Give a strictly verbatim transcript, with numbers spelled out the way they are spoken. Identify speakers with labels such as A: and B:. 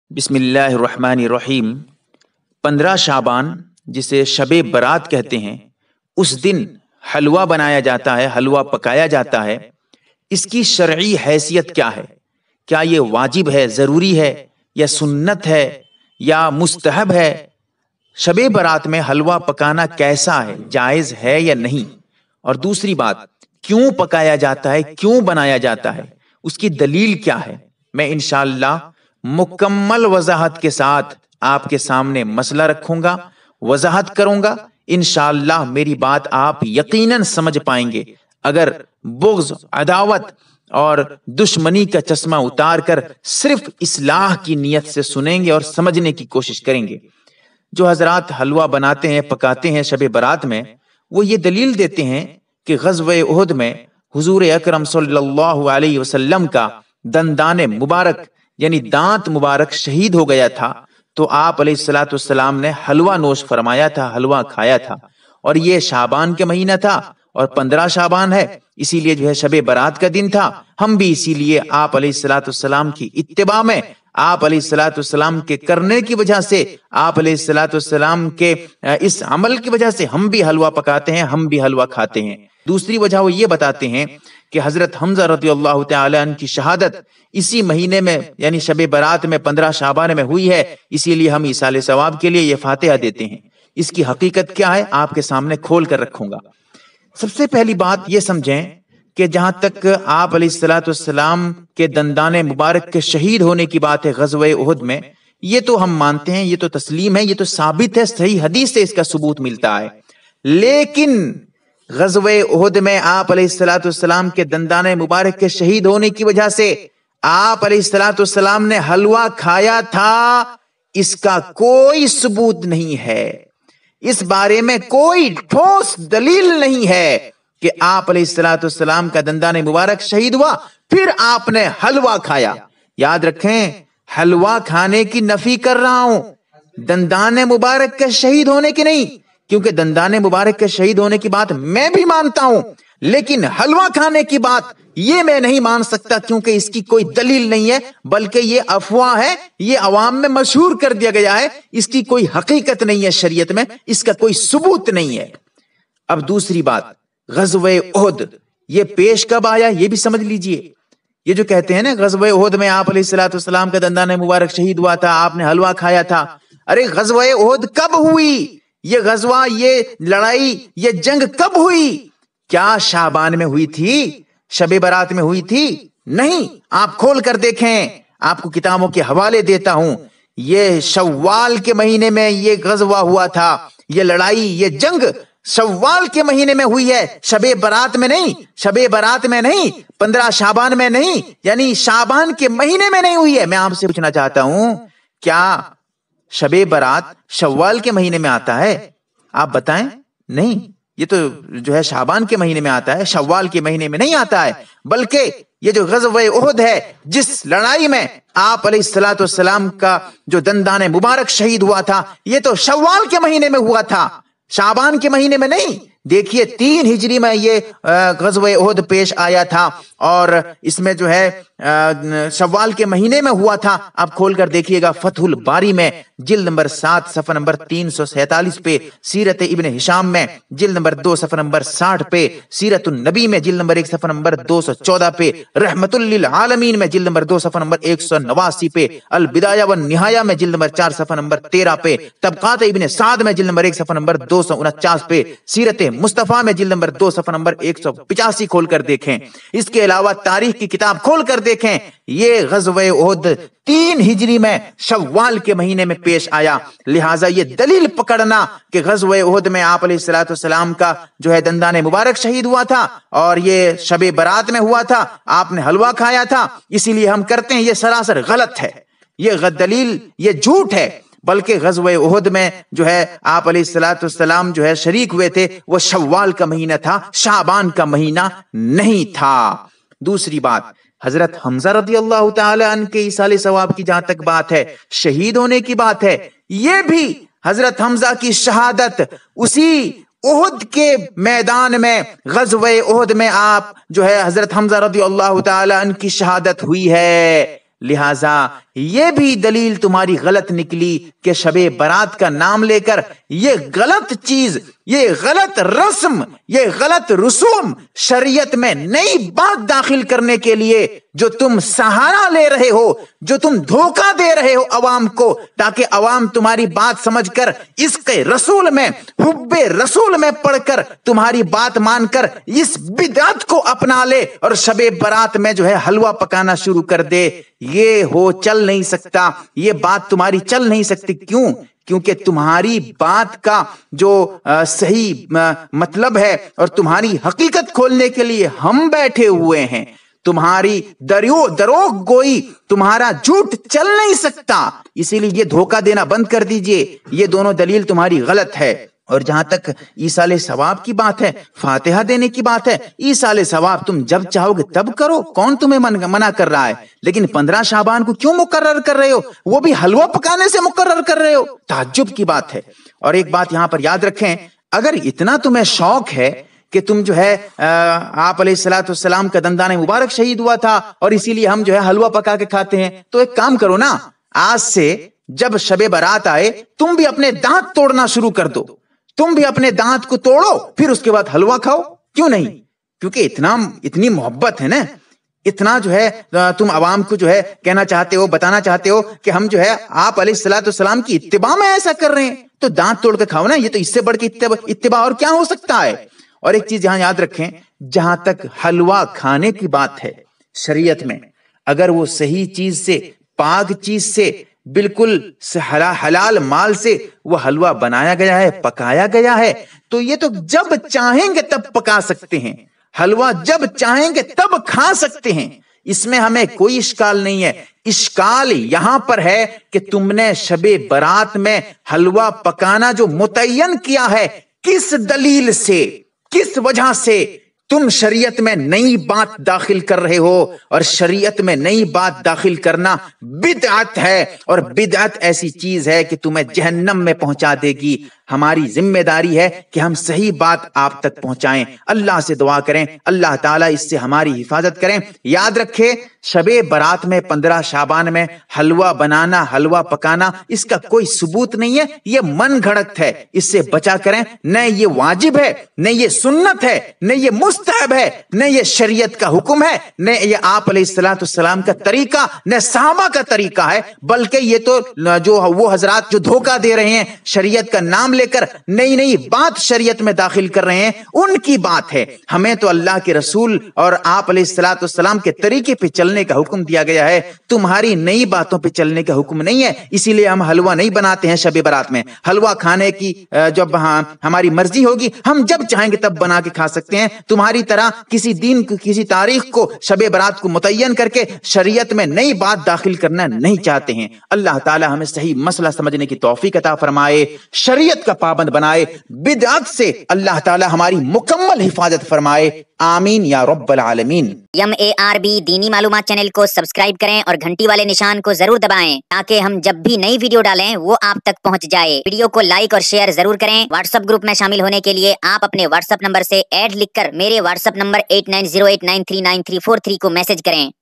A: بسم اللہ الرحمن الرحیم۔ پندرہ شعبان جسے شب برات کہتے ہیں، اس دن حلوہ بنایا جاتا ہے، حلوہ پکایا جاتا ہے۔ اس کی شرعی حیثیت کیا ہے؟ کیا یہ واجب ہے، ضروری ہے، یا سنت ہے، یا مستحب ہے؟ شب برات میں حلوہ پکانا کیسا ہے، جائز ہے یا نہیں؟ اور دوسری بات، کیوں پکایا جاتا ہے، کیوں بنایا جاتا ہے، اس کی دلیل کیا ہے؟ میں انشاءاللہ مکمل وضاحت کے ساتھ آپ کے سامنے مسئلہ رکھوں گا، وضاحت کروں گا۔ انشاءاللہ میری بات آپ یقیناً سمجھ پائیں گے اگر بغض، عداوت اور دشمنی کا چشمہ اتار کر صرف اصلاح کی نیت سے سنیں گے اور سمجھنے کی کوشش کریں گے۔ جو حضرات حلوہ بناتے ہیں، پکاتے ہیں شب برات میں، وہ یہ دلیل دیتے ہیں کہ غزوہ احد میں حضور اکرم صلی اللہ علیہ وسلم کا دندان مبارک یعنی دانت مبارک شہید ہو گیا تھا، تو آپ علیہ الصلوۃ والسلام نے حلوہ نوش فرمایا تھا، حلوہ کھایا تھا، اور یہ شعبان کے مہینہ تھا اور پندرہ شعبان ہے، اسی لیے جو ہے شب برات کا دن تھا۔ ہم بھی اسی لیے آپ علیہ الصلوۃ والسلام کی اتباع میں، آپ علیہ الصلوۃ والسلام کے کرنے کی وجہ سے، آپ علیہ الصلوۃ والسلام کے اس عمل کی وجہ سے ہم بھی حلوہ پکاتے ہیں، ہم بھی حلوہ کھاتے ہیں۔ دوسری وجہ وہ یہ بتاتے ہیں کہ حضرت حمزہ رضی اللہ تعالی عنہ کی شہادت اسی مہینے میں یعنی شب برات میں پندرہ شعبان میں ہوئی ہے، اسی لیے ہم ایصال ثواب کے لیے یہ فاتحہ دیتے ہیں۔ اس کی حقیقت کیا ہے آپ کے سامنے کھول کر رکھوں گا۔ سب سے پہلی بات یہ سمجھیں کہ جہاں تک آپ علیہ الصلوۃ والسلام کے دندان مبارک کے شہید ہونے کی بات ہے غزوہ احد میں، یہ تو ہم مانتے ہیں، یہ تو تسلیم ہے، یہ تو ثابت ہے، صحیح حدیث سے اس کا ثبوت ملتا ہے۔ لیکن غزوہ احد میں آپ علیہ الصلوۃ والسلام کے دندان مبارک کے شہید ہونے کی وجہ سے آپ علیہ الصلوۃ والسلام نے حلوہ کھایا تھا، اس کا کوئی ثبوت نہیں ہے۔ اس بارے میں کوئی ٹھوس دلیل نہیں ہے کہ آپ علیہ الصلوۃ والسلام کا دندان مبارک شہید ہوا پھر آپ نے حلوہ کھایا۔ یاد رکھیں، حلوہ کھانے کی نفی کر رہا ہوں، دندان مبارک کے شہید ہونے کی نہیں، کیونکہ دندان مبارک کے شہید ہونے کی بات میں بھی مانتا ہوں، لیکن حلوہ کھانے کی بات یہ میں نہیں مان سکتا، کیونکہ اس کی کوئی دلیل نہیں ہے، بلکہ یہ افواہ ہے، یہ عوام میں مشہور کر دیا گیا ہے، اس کی کوئی حقیقت نہیں ہے، شریعت میں اس کا کوئی ثبوت نہیں ہے۔ اب دوسری بات، غزوہ احد یہ پیش کب آیا یہ بھی سمجھ لیجئے۔ یہ جو کہتے ہیں نا غزوہ احد میں آپ علیہ الصلوۃ والسلام کا دندان مبارک شہید ہوا تھا، آپ نے حلوہ کھایا تھا، ارے غزوہ احد کب ہوئی؟ یہ غزوہ، یہ لڑائی، یہ جنگ کب ہوئی؟ کیا شعبان میں ہوئی تھی؟ شب برات میں ہوئی تھی؟ نہیں، آپ کھول کر دیکھیں، آپ کو کتابوں کے حوالے دیتا ہوں، یہ شوال کے مہینے میں یہ غزوہ ہوا تھا، یہ لڑائی، یہ جنگ شوال کے مہینے میں ہوئی ہے، شب برات میں نہیں، شب برات میں نہیں، پندرہ شعبان میں نہیں، یعنی شعبان کے مہینے میں نہیں ہوئی ہے۔ میں آپ سے پوچھنا چاہتا ہوں، کیا شب برات شوال کے مہینے میں آتا ہے؟ آپ بتائیں۔ نہیں، یہ تو جو ہے شعبان کے مہینے میں آتا ہے، شوال کے مہینے میں نہیں آتا ہے، بلکہ یہ جو غزوہ احد ہے، جس لڑائی میں آپ علیہ الصلوۃ والسلام کا جو دندان مبارک شہید ہوا تھا، یہ تو شوال کے مہینے میں ہوا تھا، شعبان کے مہینے میں نہیں۔ دیکھیے تین ہجری میں یہ غزوہ احد پیش آیا تھا، اور اس میں جو ہے شوال کے مہینے میں ہوا تھا۔ آپ کھول کر دیکھیے گا فتح الباری میں جلد نمبر سات صفحہ نمبر تین سو سینتالیس پہ، سیرت ابن ہشام میں جلد نمبر دو صفحہ نمبر ساٹھ پہ، سیرت النبی میں جلد نمبر ایک صفحہ نمبر دو سو چودہ پہ، رحمت للعالمین میں جلد نمبر دو صفحہ نمبر ایک سو نواسی پہ، البدایہ والنہایہ میں جلد نمبر چار صفحہ نمبر تیرہ پہ، طبقات ابن سعد میں جلد نمبر ایک صفحہ نمبر دو سو انچاس پہ، سیرت مصطفیٰ میں جلد نمبر دو صفحہ نمبر ایک سو پچاسی کھول کر دیکھیں۔ اس کے علاوہ تاریخ کی کتاب کھول کر دیکھیں، یہ غزوہ احد تین ہجری میں شوال کے مہینے میں پیش آیا۔ لہٰذا یہ دلیل پکڑنا کہ غزوہ احد میں آپ علیہ الصلوۃ والسلام کا جو ہے دندان مبارک شہید ہوا تھا اور یہ شب برات میں ہوا تھا، آپ نے حلوہ کھایا تھا، اسی لیے ہم کرتے ہیں، یہ سراسر غلط ہے، یہ دلیل یہ جھوٹ ہے۔ بلکہ غزوہ احد میں جو ہے آپ علیہ الصلوۃ والسلام جو ہے شریک ہوئے تھے، وہ شوال کا مہینہ تھا، شعبان کا مہینہ نہیں تھا۔ دوسری بات، حضرت حمزہ رضی اللہ تعالی عنہ کے ایصال ثواب کی جہاں تک بات ہے، شہید ہونے کی بات ہے، یہ بھی حضرت حمزہ کی شہادت اسی احد کے میدان میں، غزوہ احد میں آپ جو ہے حضرت حمزہ رضی اللہ تعالی عنہ کی شہادت ہوئی ہے۔ لہٰذا یہ بھی دلیل تمہاری غلط نکلی کہ شب برات کا نام لے کر یہ غلط چیز، یہ غلط رسم، یہ غلط رسوم شریعت میں نئی بات داخل کرنے کے لیے جو تم سہارا لے رہے ہو، جو تم دھوکہ دے رہے ہو عوام کو، تاکہ عوام تمہاری بات سمجھ کر اس کے رسول میں، حب رسول میں پڑھ کر تمہاری بات مان کر اس بدعت کو اپنا لے اور شب برات میں جو ہے حلوہ پکانا شروع کر دے، یہ ہو چل نہیں سکتا، یہ بات تمہاری چل نہیں سکتی۔ کیوں؟ کیونکہ تمہاری بات کا جو صحیح مطلب ہے اور تمہاری حقیقت کھولنے کے لیے ہم بیٹھے ہوئے ہیں، تمہاری دریو دروغ گوئی، تمہارا جھوٹ چل نہیں سکتا، اسی لیے یہ دھوکہ دینا بند کر دیجئے۔ یہ دونوں دلیل تمہاری غلط ہے۔ اور جہاں تک ایصال ثواب کی بات ہے، فاتحہ دینے کی بات ہے، ایصال ثواب تم جب چاہو گے تب کرو، کون تمہیں منع کر رہا ہے؟ لیکن پندرہ شعبان کو کیوں مقرر کر رہے ہو؟ وہ بھی حلوہ پکانے سے مقرر کر رہے ہو؟ تعجب کی بات ہے۔ اور ایک بات یہاں پر یاد رکھیں، اگر اتنا تمہیں شوق ہے کہ تم جو ہے آپ علیہ الصلوۃ والسلام کا دندان مبارک شہید ہوا تھا اور اسی لیے ہم جو ہے حلوہ پکا کے کھاتے ہیں، تو ایک کام کرو نا، آج سے جب شب برات آئے تم بھی اپنے دانت توڑنا شروع کر دو، تم بھی اپنے دانت کو توڑو، پھر اس کے بعد حلوہ کھاؤ۔ کیوں نہیں؟ کیونکہ اتنا اتنی محبت ہے نا، اتنا جو ہے تم عوام کو جو ہے کہنا چاہتے ہو، بتانا چاہتے ہو کہ ہم جو ہے آپ علیہ الصلوۃ والسلام کی اتباع میں ایسا کر رہے ہیں، تو دانت توڑ کے کھاؤ نا۔ یہ تو اس سے بڑھ کے اتباع اور کیا ہو سکتا ہے؟ اور ایک چیز یہاں یاد رکھیں، جہاں تک حلوہ کھانے کی بات ہے شریعت میں، اگر وہ صحیح چیز سے، پاک چیز سے، بالکل حلال مال سے وہ حلوہ بنایا گیا ہے، پکایا گیا ہے، تو یہ تو جب چاہیں گے تب پکا سکتے ہیں، حلوہ جب چاہیں گے تب کھا سکتے ہیں، اس میں ہمیں کوئی اشکال نہیں ہے۔ اشکال یہاں پر ہے کہ تم نے شب برات میں حلوہ پکانا جو متعین کیا ہے، کس دلیل سے، کس وجہ سے تم شریعت میں نئی بات داخل کر رہے ہو؟ اور شریعت میں نئی بات داخل کرنا بدعت ہے، اور بدعت ایسی چیز ہے کہ تمہیں جہنم میں پہنچا دے گی۔ ہماری ذمہ داری ہے کہ ہم صحیح بات آپ تک پہنچائیں۔ اللہ سے دعا کریں اللہ تعالیٰ اس سے ہماری حفاظت کریں۔ یاد رکھے، شب برات میں، پندرہ شعبان میں حلوہ بنانا، حلوہ پکانا، اس کا کوئی ثبوت نہیں ہے، یہ من گھڑت ہے، اس سے بچا کریں۔ نہ یہ واجب ہے، نہ یہ سنت ہے، نہ یہ مستحب ہے، نہ یہ شریعت کا حکم ہے، نہ یہ آپ علیہ الصلوۃ والسلام کا طریقہ، نہ صحابہ کا طریقہ ہے، بلکہ یہ تو جو وہ حضرات جو دھوکہ دے رہے ہیں، شریعت کا نام لے کر نئی نئی بات شریعت میں داخل کر رہے ہیں، ان کی بات ہے۔ ہمیں تو اللہ کے رسول اور آپ علیہ الصلوۃ والسلام کے طریقے پہ چلنے کا حکم دیا گیا ہے، تمہاری نئی باتوں پہ چلنے کا حکم نہیں ہے۔ اسی لیے ہم حلوہ نہیں بناتے ہیں شب برات میں۔ حلوہ کھانے کی جب ہماری مرضی ہوگی، ہم جب چاہیں گے تب بنا کے کھا سکتے ہیں۔ تمہاری طرح کسی دین کو، کسی تاریخ کو، شب برات کو متعین کر کے شریعت میں نئی بات داخل کرنا نہیں چاہتے ہیں۔ اللہ تعالی ہمیں صحیح مسئلہ سمجھنے کی توفیق عطا فرمائے، شریعت کا پابند بنائے، بدعت سے اللہ تعالی ہماری مکمل حفاظت فرمائے، آمین یا رب العالمین۔
B: یم اے آر بی دینی معلومات چینل کو سبسکرائب کریں اور گھنٹی والے نشان کو ضرور دبائیں تاکہ ہم جب بھی نئی ویڈیو ڈالیں وہ آپ تک پہنچ جائے۔ ویڈیو کو لائک اور شیئر ضرور کریں۔ واٹس ایپ گروپ میں شامل ہونے کے لیے آپ اپنے واٹس ایپ نمبر سے ایڈ لکھ کر میرے WhatsApp number eight nine zero eight nine three nine three four three کو میسج کریں۔